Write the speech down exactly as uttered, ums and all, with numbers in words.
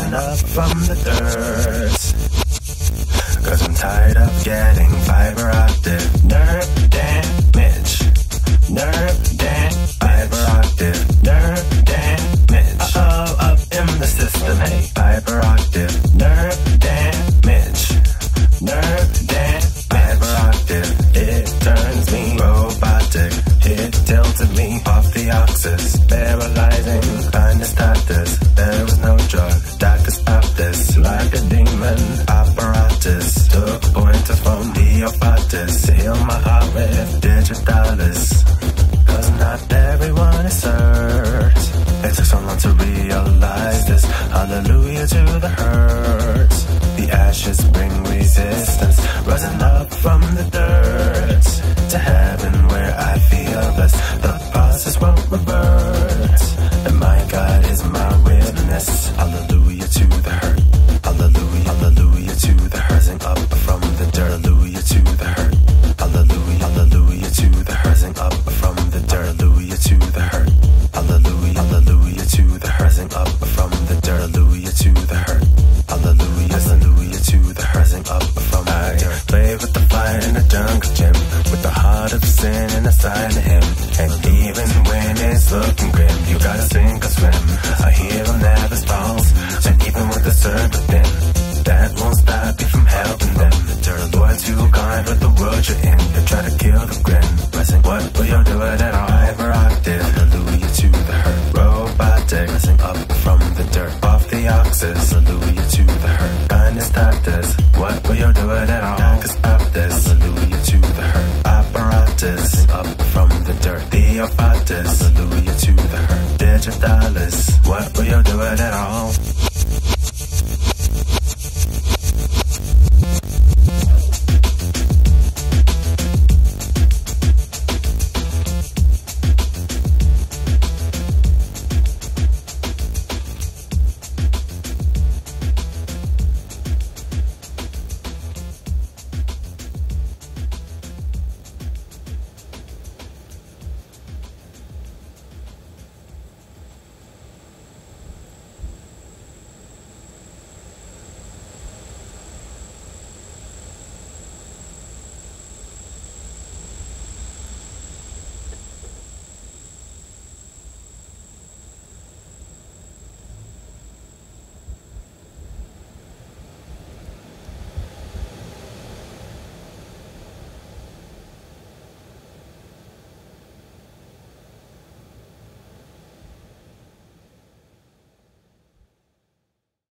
rising up from the dirt. Cause I'm tired of getting fiber optic nerve damage. Nerve damage. Fiber optic nerve damage. Uh-oh, up in the system, hey. Fiber optic nerve damage. Nerve damage. Fiber optic, it turns me robotic. It tilted me off the axis. Paralyzing, kinda stopped this. There was no drug that could stop this. Like a demon apparatus. Took pointers from the Ophatis to heal my heart with digitalis. Cause not everyone is hurt. It took so long to realize this. Hallelujah to the hurt. The ashes bring resistance, rising up from the dirt to heaven where I feel blessed. The process won't revert, and my God is my witness. Hallelujah to the hurt. Hallelujah, hallelujah to the hurt. Rising up from the dirt. Hallelujah to the hurt. Hallelujah, hallelujah to the hurt. Rising up from the dirt. Hallelujah to the hurt. Hallelujah, hallelujah to the hurt. Rising up from the dirt. Hallelujah to the hurt. Hallelujah, hallelujah to the hurt. Rising up from the dirt. Play with the fire in the jungle gym, with the heart of sin and the side of him. And even when it's looking grim, you gotta sink or swim. A hero never stalls, and even with the serpent thin, that won't stop you from helping them. The boy too kind with the world you're in. They try to kill the grin. Rising, what will you do with that fiber octave? Hallelujah to the hurt. Robotic, rising up from the dirt. Off the axis. Hallelujah to the hurt. Kindness stop this. What will you do with that all? Cause stop this. Hallelujah to the hurt. Apparatus, rising up from the dirt. The Ophatis. Hallelujah to the hurt. Digitalis. What will you do with that?